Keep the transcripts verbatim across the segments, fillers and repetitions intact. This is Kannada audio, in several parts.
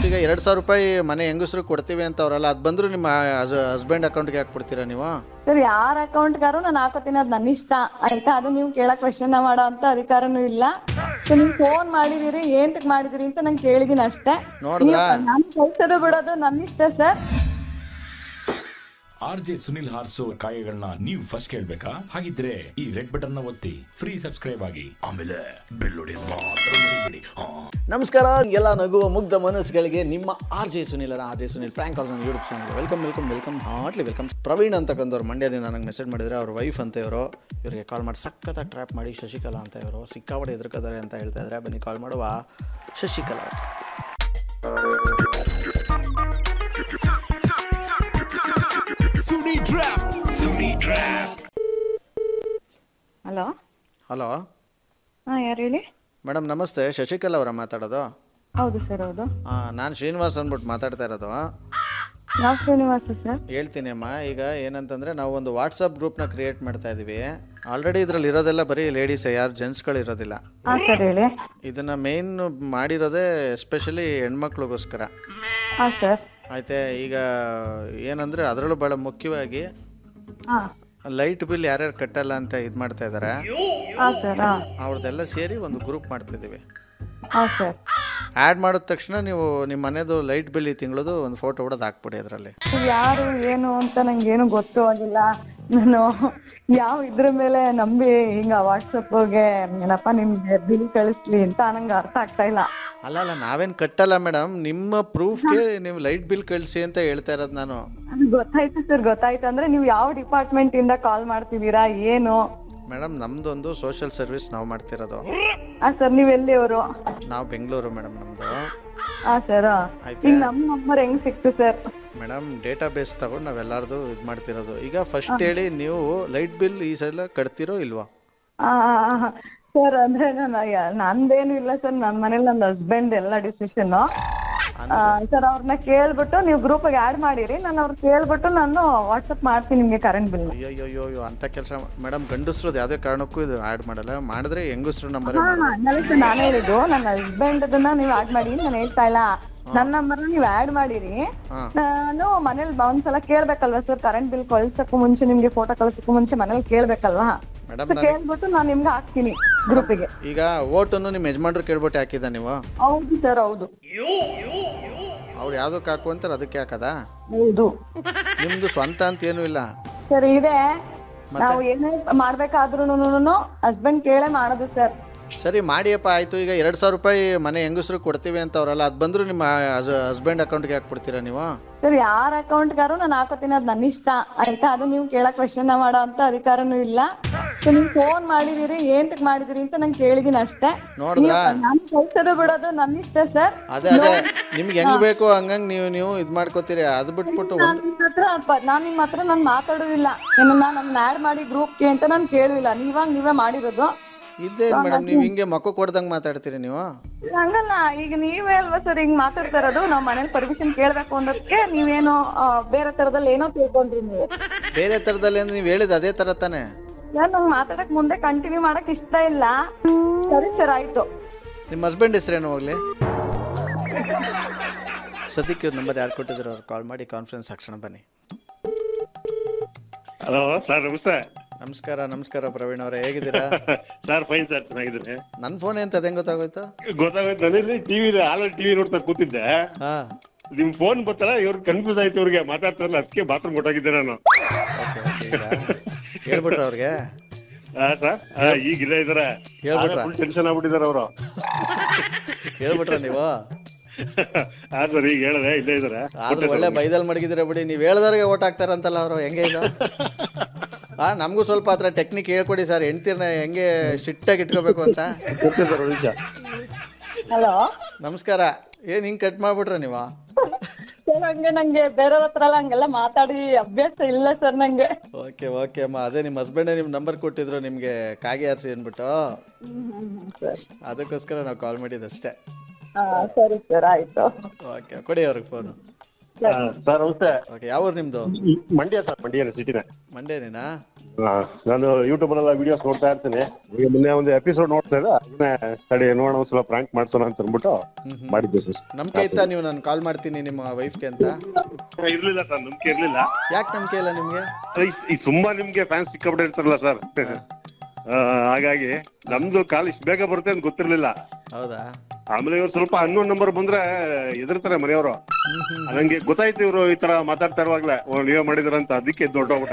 ಈಗ ಎರಡು ಸಾವಿರ ರೂಪಾಯಿ ಮನೆ ಹೆಂಗಸರು ಕೊಡ್ತೀವಿ ಅಂತ ಅವರಲ್ಲ, ಅದು ಬಂದರೂ ನಿಮ್ಮ ಹಸ್ಬೆಂಡ್ ಅಕೌಂಟ್ಗೆ ಹಾಕಿ ಕೊಡ್ತೀರಾ ನೀವು? ಸರ್ ಯಾರ ಅಕೌಂಟ್ಗಾರು ನಾನು ಹಾಕೋತೀನಿ, ಅದು ನನ್ನ ಇಷ್ಟ ಆಯ್ತಾ. ಅದು ನೀವು ಕೇಳಕ್ ಕ್ವೆಶ್ಚನ್ ಮಾಡೋ ಅಂತ ಅಧಿಕಾರನೂ ಇಲ್ಲ. ಸೊ ನೀವು ಫೋನ್ ಮಾಡಿದಿರಿ, ಏಂತಕ್ ಮಾಡಿದಿರಿ ಅಂತ ನಂಗೆ ಕೇಳಿದೀನಿ ಅಷ್ಟೇ. ನೋಡಿದ್ರಾ, ನಾನು ಕಳ್ಸೋದು ಬಿಡೋದು ನನ್ನ ಇಷ್ಟ ಸರ್. ಆರ್ ಜೆ ಸುನಿಲ್ ಹಾರ್ಸೋ ಕಾಯಗಳನ್ನ ನೀವು ಫಸ್ಟ್ ಕೇಳ್ಬೇಕಾ? ಹಾಗಿದ್ರೆ ಈ ರೆಡ್ ಬಟನ್ ನ ಒತ್ತಿ ಫ್ರೀ ಸಬ್ಸ್ಕ್ರೈಬ್ ಆಗಿ, ಆಮೇಲೆ ಬೆಲ್ ಹೊಡೆಯೋದು ಮಾತ್ರ ಮರಿಬೇಡಿ. ನಮಸ್ಕಾರ ಎಲ್ಲ ನಗುವ ಮುಗ್ಧ ಮನಸ್ಸುಗಳಿಗೆ, ನಿಮ್ಮ R J Sunil R J Sunil prank call ನನ್ನ YouTube channel welcome welcome welcome heartly welcome. Praveen ಅಂತಕ್ಕಂಥವ್ರು ಮಂಡ್ಯದಿಂದ ನನಗೆ ಮೆಸೇಜ್ ಮಾಡಿದರೆ, ಅವ್ರ ವೈಫ್ ಅಂತ ಇವರು, ಇವರಿಗೆ ಕಾಲ್ ಮಾಡಿ ಸಖತ್ತಾಗಿ ಟ್ರ್ಯಾಪ್ ಮಾಡಿ ಶಶಿಕಲಾ ಅಂತ ಇವರು ಸಿಕ್ಕಾಪಟ್ಟೆ ಎದುರ್ಕೋತಾರೆ ಅಂತ ಹೇಳ್ತಾ ಇದ್ದಾರೆ. ಬನ್ನಿ ಕಾಲ್ ಮಾಡುವ ಶಶಿಕಲಾ. ಹಲೋ ಹಲೋ, ಹಾಂ ಯಾರು ಹೇಳಿ? ಮೇಡಮ್ ನಮಸ್ತೆ, ಶಶಿಕಲಾ ಅವರ ಮಾತಾಡೋದು? ಹೌದು ಸರ್, ಹೌದು. ಹಾಂ, ನಾನು ಶ್ರೀನಿವಾಸ್ ಅಂದ್ಬಿಟ್ಟು ಮಾತಾಡ್ತಾ ಇರೋದು. ಯಾವ ಶ್ರೀನಿವಾಸ ಸರ್? ಹೇಳ್ತೀನಿ ಅಮ್ಮ. ಈಗ ಏನಂತಂದರೆ, ನಾವು ಒಂದು ವಾಟ್ಸಪ್ ಗ್ರೂಪ್ನ ಕ್ರಿಯೇಟ್ ಮಾಡ್ತಾ ಇದ್ದೀವಿ. ಆಲ್ರೆಡಿ ಇದರಲ್ಲಿ ಇರೋದೆಲ್ಲ ಬರೀ ಲೇಡೀಸೇ, ಯಾರು ಜೆಂಟ್ಸ್ಗಳು ಇರೋದಿಲ್ಲ. ಹಾಂ ಸರ್ ಹೇಳಿ. ಇದನ್ನು ಮೇನ್ ಮಾಡಿರೋದೇ ಎಸ್ಪೆಷಲಿ ಹೆಣ್ಮಕ್ಳಿಗೋಸ್ಕರ. ಹಾಂ ಸರ್. ಆಯ್ತೆ, ಈಗ ಏನಂದರೆ ಅದರಲ್ಲೂ ಭಾಳ ಮುಖ್ಯವಾಗಿ ಹಾಂ ಲೈಟ್ ಬಿಲ್ ಯಾರ್ಯಾರು ಕಟ್ಟಲ್ಲ ಅಂತ ಇದು ಮಾಡ್ತಾ ಇದ್ದಾರೆ, ಹಾಂ ಸರ್. ಹಾಂ ಅವ್ರದ್ದೆಲ್ಲ ಸೇರಿ ಒಂದು ಗ್ರೂಪ್ ಮಾಡ್ತಿದ್ದೀವಿ. ಹಾಂ ಸರ್. ಆ್ಯಡ್ ಮಾಡಿದ ತಕ್ಷಣ ನೀವು ನಿಮ್ಮ ಮನೆಯದು ಲೈಟ್ ಬಿಲ್ ಈ ತಿಂಗಳದು ಒಂದು ಫೋಟೋ ಹೊಡೆದು ಹಾಕ್ಬಿಡಿ ಅದರಲ್ಲಿ. ಯಾರು ಏನು ಅಂತ ನಂಗೆ ಏನು ಗೊತ್ತೂ ಆಗಿಲ್ಲ. ನಾನು ಯಾವ ಇದ್ರ ಮೇಲೆ ನಂಬಿ ಹಿಂಗ ವಾಟ್ಸಪ್ಗೆ ಏನಪ್ಪ ನಿಮ್ಗೆ ಬಿಲ್ ಕಳಿಸ್ಲಿ ಅಂತ ನಂಗೆ ಅರ್ಥ ಆಗ್ತಾ ಇಲ್ಲ. ಅಲ್ಲ ಅಲ್ಲ ನಾವೇನು ಕಟ್ಟಲ್ಲ ಮೇಡಮ್, ನಿಮ್ಮ ಪ್ರೂಫ್ಗೆ ನೀವು ಲೈಟ್ ಬಿಲ್ ಕಳಿಸಿ ಅಂತ ಹೇಳ್ತಾ ಇರೋದು ನಾನು. ಅದು ಗೊತ್ತಾಯ್ತು ಸರ್, ಗೊತ್ತಾಯ್ತು. ಅಂದ್ರೆ ನೀವು ಯಾವ ಡಿಪಾರ್ಟ್ಮೆಂಟ್ ಇಂದ ಕಾಲ್ ಮಾಡ್ತಿದ್ದೀರಾ ಏನು? ಮೇಡಮ್ ನಮ್ದೊಂದು ಸೋಷಿಯಲ್ ಸರ್ವಿಸ್ ನಾವು ಮಾಡ್ತಿರೋದು. ಹಾಂ ಸರ್. ನೀವು ಎಲ್ಲಿಯವರು? ನಾವು ಬೆಂಗಳೂರು ಮೇಡಮ್ ನಮ್ಮದು. ಹಾಂ ಸರ್. ಈಗ ನಮ್ಮ ನಂಬರ್ ಹೆಂಗ್ ಸಿಕ್ತು ಸರ್? ಮೇಡಮ್ ಡೇಟಾ ಬೇಸ್ ತಗೊಂಡು ನಾವೆಲ್ಲರದು ಇದು ಮಾಡ್ತಿರೋದು. ಈಗ ಫಸ್ಟ್ ಹೇಳಿ, ನೀವು ಲೈಟ್ ಬಿಲ್ ಈ ಸಲ ಕಟ್ತಿರೋ ಇಲ್ವಾ? ಸರ್ ಅಂದ್ರೆ ನಾನು ನಂದೇನು ಇಲ್ಲ ಸರ್, ನನ್ನ ಮನೇಲಿ ನನ್ನ ಹಸ್ಬೆಂಡ್ ಎಲ್ಲ ಡಿಸಿಷನ್ ಸರ್. ಅವ್ರನ್ನ ಕೇಳ್ಬಿಟ್ಟು ನೀವು ಗ್ರೂಪ್ಗೆ ಆ್ಯಡ್ ಮಾಡಿರಿ, ನಾನು ಅವ್ರು ಕೇಳ್ಬಿಟ್ಟು ನಾನು ವಾಟ್ಸಪ್ ಮಾಡ್ತೀನಿ ನಿಮಗೆ ಕರೆಂಟ್ ಬಿಲ್. ಅಯ್ಯೋ ಅಯ್ಯೋ ಅಯ್ಯೋ ಅಂತ ಕೆಲಸ ಮೇಡಮ್, ಗಂಡಸ್ರದ್ದು ಯಾವುದೇ ಕಾರಣಕ್ಕೂ ಇದು ಆ್ಯಡ್ ಮಾಡಲ್ಲ. ಮಾಡಿದ್ರೆ ಹೆಂಗಸ್ರು ನಂಬರ್. ನಾನು ಹೇಳಿದ್ದು ನನ್ನ ಹಸ್ಬೆಂಡ್ ಅದನ್ನ ನೀವು ಆ್ಯಡ್ ಮಾಡಿ, ನಾನು ಹೇಳ್ತಾ ಇಲ್ಲ. ನನ್ನ ನಂಬರ್ ನೀವು ಆ್ಯಡ್ ಮಾಡಿರಿ, ನಾನು ಮನೇಲಿ ಒಂದ್ಸಲ ಕೇಳ್ಬೇಕಲ್ವಾ ಸರ್, ಕರೆಂಟ್ ಬಿಲ್ ಕಳ್ಸಕ್ಕೂ ಮುಂಚೆ, ನಿಮ್ಗೆ ಫೋಟೋ ಕಳ್ಸಕ್ಕೂ ಮುಂಚೆ ಮನೇಲಿ ಕೇಳ್ಬೇಕಲ್ವಾ? ಕೇಳ್ಬಿಟ್ಟು ನಾನು ನಿಮ್ಗೆ ಹಾಕ್ತೀನಿ ಗ್ರೂಪಿಗೆ. ಈಗ ಓಟನ್ನು ನಿಮ್ಮ ಯಜಮಾನ್ರು ಕೇಳ್ಬಿಟ್ಟು ಹಾಕಿದ ನೀವು? ಹೌದು ಸರ್, ಹೌದು. ಅವ್ರು ಯಾವ್ದಕ್ಕೆ ಹಾಕು ಅಂತಾರೆ ಅದಕ್ಕೆ ಹಾಕದಾ? ಹೌದು. ನಿಮ್ದು ಸ್ವಂತ ಅಂತ ಏನು ಇಲ್ಲ ಸರ್. ಇದೆ, ನಾವು ಏನೇ ಮಾಡ್ಬೇಕಾದ್ರೂ ಹಸ್ಬೆಂಡ್ ಕೇಳೇ ಮಾಡೋದು ಸರ್. ಸರಿ ಮಾಡಿಯಪ್ಪ, ಆಯ್ತು. ಈಗ ಎರಡು ಸಾವಿರ ರೂಪಾಯಿ ಮನೆ ಹೆಂಗಸರು ಕೊಡ್ತೀವಿ ಅಂತ ಅವರಲ್ಲ, ಅದು ಬಂದರೂ ನಿಮ್ಮ ಹಸ್ಬೆಂಡ್ ಅಕೌಂಟ್ಗೆ ಹಾಕಿ ಕೊಡ್ತೀರಾ ನೀವು? ಸರ್ ಯಾರ ಅಕೌಂಟ್ಗಾರು ನಾನು ಹಾಕೋತೀನಿ, ಅದು ನನ್ನ ಇಷ್ಟ ಆಯ್ತಾ. ಅದು ನೀವು ಕೇಳಕ್ ಕ್ವೆಶ್ಚನ್ ಮಾಡೋ ಅಂತ ಅಧಿಕಾರನೂ ಇಲ್ಲ. ಸೊ ನೀವು ಫೋನ್ ಮಾಡಿದಿರಿ, ಏಂತಕ್ ಮಾಡಿದಿರಿ ಅಂತ ನಂಗೆ ಕೇಳಿದೀನಿ ಅಷ್ಟೇ. ನೋಡಿದ್ರಾ, ನಾನು ಕಳ್ಸೋದು ಬಿಡೋದು ನನ್ನ ಇಷ್ಟ ಸರ್. ಅದೇ ಅದೇ ನಿಮ್ಗೆ ಹೆಂಗ್ ಬೇಕು ಹಂಗಂಗ್ ನೀವು ನೀವು ಇದು ಮಾಡ್ಕೋತೀರಿ. ಅದು ಬಿಟ್ಬಿಟ್ಟು ನಾನು ನಿಮ್ಮ ಹತ್ರ ನಾನು ನಿಮ್ಮ ಹತ್ರ ನಾನು ಮಾತಾಡೋದಿಲ್ಲ, ಏನನ್ನ ನನ್ನ ಆ್ಯಡ್ ಮಾಡಿ ಗ್ರೂಪ್ಗೆ ಅಂತ ನಾನು ಕೇಳಿಲ್ಲ. ನೀವಾಗ ನೀವೇ ಮಾಡಿರೋದು. ಇದೇನು ಮೇಡಮ್, ನೀವು ಹಿಂಗೆ ಮಕ್ಕ ಕೊಡ್ದಂಗೆ ಮಾತಾಡ್ತೀರಿ ನೀವು? ಹಂಗಲ್ಲ, ಈಗ ನೀವೇ ಅಲ್ವಾ ಸರ್ ಹಿಂಗ್ ಮಾತಾಡ್ತಾ ಇರೋದು. ನಾವ್ ಮನೇಲಿ ಪರ್ಮಿಷನ್ ಕೇಳ್ಬೇಕು ಅನ್ನೋದಕ್ಕೆ ನೀವೇನೋ ಬೇರೆ ತರದಲ್ಲಿ ಏನೋ ತಿಳ್ಕೊಂಡ್ರಿ ನೀವು. ಬೇರೆ ತರದಲ್ಲಿ ಅಂದ್ರೆ ನೀವು ಹೇಳಿದ ಅದೇ ತರ ತಾನೆ? ನಂಗೆ ಮಾತಾಡಕ್ ಮುಂದೆ ಕಂಟಿನ್ಯೂ ಮಾಡಕ್ ಇಷ್ಟ ಇಲ್ಲ. ಸರಿ ಸರ್, ಆಯ್ತು. ನಿಮ್ಮ ಹಸ್ಬೆಂಡ್ ಹೆಸರೇನು ಹೋಗ್ಲಿ? ಸದ್ಯಕ್ಕೆ ಇವ್ರ ನಂಬರ್ ಯಾರು ಕೊಟ್ಟಿದ್ರು ಅವ್ರು ಕಾಲ್ ಮಾಡಿ ಕಾನ್ಫರೆನ್ಸ್ ಹಾಕ್ಸೋಣ ಬನ್ನಿ. ಹಲೋ ಸರ್, ನಮಸ್ತೆ. ನಮಸ್ಕಾರ ನಮಸ್ಕಾರ ಪ್ರವೀಣ್ ಅವರೇ, ಹೇಗಿದ್ದೀರಾ? ಸರ್ ಫೈನ್ ಸರ್, ಚೆನ್ನಾಗಿದ್ದೀನಿ. ನನ್ನ ಫೋನ್ ಅಂತ ಅದೇಂಗ್ ಗೊತ್ತಾಗೋಯ್ತು? ಗೊತ್ತಾಗೋಯ್ತು, ನಾನಿಲ್ಲಿ ಟಿವಿ ಆಲ್ರೆಡಿ ಟಿವಿ ನೋಡ್ತಾ ಕೂತಿದ್ದೆ. ಹಾ, ನಿಮ್ ಫೋನ್ ಬತ್ತಲ್ಲ, ಇವ್ರಿಗೆ ಕನ್ಫ್ಯೂಸ್ ಆಯ್ತು, ಇವ್ರಿಗೆ ಮಾತಾಡ್ತಾರಲ್ಲ, ಅದಕ್ಕೆ ಬಾತ್ರೂಮ್ ಕೊಟ್ಟಾಗಿದ್ದೆ ನಾನು. ಹೇಳ್ಬಿಟ್ರ ಅವ್ರಿಗೆ? ಹಾ ಸರ್, ಈಗ ಇಲ್ಲೇ ಇದಾರೆ. ಫುಲ್ ಟೆನ್ಷನ್ ಆಗ್ಬಿಟ್ಟಿದಾರೆ ಅವರು. ಹೇಳ್ಬಿಟ್ರ ನೀವು? ಹಾ ಸರ್, ಈಗ ಹೇಳಿದೆ, ಇಲ್ಲೇ ಇದಾರೆ. ಆದ್ರೂ ಒಳ್ಳೆ ಬೈದಲ್ ಮಡಗಿದಿರ ಬಿಡಿ. ನೀವ್ ಹೇಳ್ದವ್ರಿಗೆ ಓಟ್ ಹಾಕ್ತಾರಂತಲ್ಲ ಅವರು, ಹೆಂಗೆ ಇದು? ಹಾ, ನಮಗೂ ಸ್ವಲ್ಪ ಹತ್ರ ಟೆಕ್ನಿಕ್ ಹೇಳ್ಕೊಡಿ ಸರ್, ಹೆಂಡ್ತಿರ್ನ ಹೆಂಗೆ ಶಿಟ್ಟಾಗಿ ಇಟ್ಕೋಬೇಕು ಅಂತ. ಹಲೋ ನಮಸ್ಕಾರ. ಏನ್ ಹಿಂಗ್ ಕಟ್ ಮಾಡ್ಬಿಟ್ರ ನೀವು? ಹಂಗೆ ನಂಗೆ ಬೇರೆಯವ್ರ ಹತ್ರ ಎಲ್ಲ ಹಂಗೆಲ್ಲ ಮಾತಾಡಿ ಅಭ್ಯಾಸ ಇಲ್ಲ ಸರ್ ನಂಗೆ. ಓಕೆ ಓಕೆ ಅಮ್ಮ, ಅದೇ ನಿಮ್ಮ ಹಸ್ಬೆಂಡ್ ನಿಮ್ ನಂಬರ್ ಕೊಟ್ಟಿದ್ರು ನಿಮ್ಗೆ ಕಾಗೆ ಆರಿಸಿ ಅಂದ್ಬಿಟ್ಟು, ಅದಕ್ಕೋಸ್ಕರ ನಾವು ಕಾಲ್ ಮಾಡಿದ್ದಷ್ಟೇ. ಸರಿ ಸರ್, ಆಯ್ತು. ಓಕೆ, ಕೊಡಿ ಅವ್ರಿಗೆ ಫೋನು. ಸರ್ ನಮಸ್ತೆ. ಓಕೆ, ಯಾವ ಊರು ನಿಮ್ಮದು? ಮಂಡ್ಯ ಸರ್, ಮಂಡ್ಯ ಸಿಟಿನೇ. ಮಂಡ್ಯನೇನಾ? ನಾನು ಯೂಟ್ಯೂಬ್ ಅಲ್ಲೆಲ್ಲ ವಿಡಿಯೋಸ್ ನೋಡ್ತಾ ಇರ್ತೀನಿ. ಈಗ ಮೊನ್ನೆ ಒಂದು ಎಪಿಸೋಡ್ ನೋಡ್ತಾ ಇದ್ದೆ, ಅದನ್ನೇ ತಡಿ ನೋಡೋಣ ಒಂದ್ಸಲ ಪ್ರಾಂಕ್ ಮಾಡ್ಸೋಣ ಅಂತ ಅಂದ್ಬಿಟ್ಟು ಮಾಡಿದ್ದೆ ಸರ್. ನಂಬಿಕೆ ಇತ್ತಾ ನೀವು ನಾನು ಕಾಲ್ ಮಾಡ್ತೀನಿ ನಿಮ್ಮ ವೈಫ್ಗೆ ಅಂತ? ಇರ್ಲಿಲ್ಲ ಸರ್, ನಂಬಿಕೆ ಇರ್ಲಿಲ್ಲ. ಯಾಕೆ ನಂಬಿಕೆ ಇಲ್ಲ ನಿಮ್ಗೆ? ಈ ತುಂಬಾ ನಿಮ್ಗೆ ಫ್ಯಾನ್ಸ್ ಸಿಕ್ಕಾಪಟ್ಟೆ ಇರ್ತಾರಲ್ಲ ಸರ್, ಹಾಗಾಗಿ ನಮ್ದು ಕಾಲ್ ಇಷ್ಟು ಬೇಗ ಬರುತ್ತೆ ಅಂತ ಗೊತ್ತಿರ್ಲಿಲ್ಲ. ಹೌದಾ? ಆಮೇಲೆ ಇವ್ರು ಸ್ವಲ್ಪ ಅನ್ನೋನ್ ನಂಬರ್ ಬಂದ್ರೆ ಎದುರ್ತಾರೆ ಮನೆಯವರು. ನಂಗೆ ಗೊತ್ತಾಯ್ತು ಇವ್ರು ಈ ತರ ಮಾತಾಡ್ತಾ ಇರುವಾಗ್ಲೇ ನೀವೇ ಮಾಡಿದಾರಂತ, ಅದಕ್ಕೆ ದೊಡ್ಡೋಗ್ಬಿಟ್ಟ.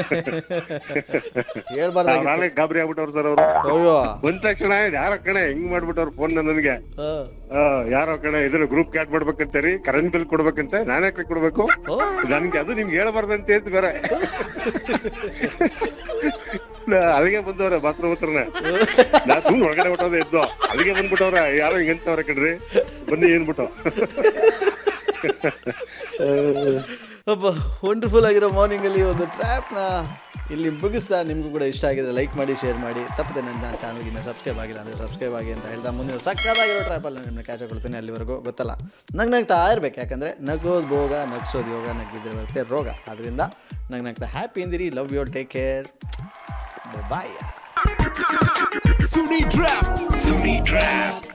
ನಾಳೆ ಗಾಬರಿ ಆಗ್ಬಿಟ್ಟವ್ರು ಸರ್ ಅವರು. ಬಂದ ತಕ್ಷಣ ಯಾರೋ ಕಣೆ ಹಿಂಗ್ ಮಾಡ್ಬಿಟ್ಟವ್ರು ಫೋನ್ ನನಗೆ. ಯಾರೋ ಕಣೆ ಇದ್ರ ಗ್ರೂಪ್ ಕ್ಯಾಟ್ ಮಾಡ್ಬೇಕಂತರಿ, ಕರೆಂಟ್ ಬಿಲ್ ಕೊಡ್ಬೇಕಂತೆ. ನಾನ್ ಯಾಕೆ ಕೊಡ್ಬೇಕು? ನನ್ಗೆ ಅದು ನಿಮ್ಗೆ ಹೇಳ್ಬಾರ್ದಂತೆ ಅಂತ ಬೇರೆ. ಅಲ್ಲಿಗೆ ಬಂದವ್ರೆ ಬಾತ್ರೂಮ್ ಹತ್ರನೇ. ನಾ ಸುಮ್ನೆ ಹೊರಗಡೆ ಬಿಟ್ಟೋದೆ ಎದ್ದು, ಅಲ್ಲಿಗೆ ಬಂದ್ಬಿಟ್ಟವ್ರ ಯಾರೋ ಹಿಂಗಂತವ್ರೆ ಕಣ್ರಿ, ಬನ್ನಿ ಏನ್ಬಿಟ್ಟು. ಒಬ್ಬ ವಂಡರ್ಫುಲ್ ಆಗಿರೋ ಮಾರ್ನಿಂಗ್ ಅಲ್ಲಿ ಒಂದು ಟ್ರ್ಯಾಪ್ ನ ಇಲ್ಲಿ ಮುಗಿಸ್ತಾ, ನಿಮಗೂ ಕೂಡ ಇಷ್ಟ ಆಗಿದ್ರೆ ಲೈಕ್ ಮಾಡಿ, ಶೇರ್ ಮಾಡಿ. ತಪ್ಪದೆ ನನ್ನ ಚಾನಲ್ಗಿನ್ನ ಸಬ್ಸ್ಕ್ರೈಬ್ ಆಗಿಲ್ಲ ಅಂದರೆ ಸಬ್ಸ್ಕ್ರೈಬ್ ಆಗಿ ಅಂತ ಹೇಳ್ತಾ ಮುಂದಿನ ಸಕ್ಕತ್ತಾಗಿರೋ ಟ್ರ್ಯಾಪಲ್ಲಿ ನಿಮ್ಮನ್ನ ಕ್ಯಾಚ್ ಕೊಡ್ತೀನಿ. ಅಲ್ಲಿವರೆಗೂ ಗೊತ್ತಲ್ಲ, ನಗ್ ನಗ್ತಾ ಇರ್ಬೇಕು. ಯಾಕಂದರೆ ನಗೋದು ಭೋಗ, ನಗ್ಸೋದು ಯೋಗ, ನಗ್ದಿದ್ರೆ ಬರುತ್ತೆ ರೋಗ. ಆದ್ದರಿಂದ ನಗ್ ನಗ್ತಾ ಹ್ಯಾಪಿ ಇಂದಿರಿ. Love you, take care, bye. Sunil Trap. Sunil Trap.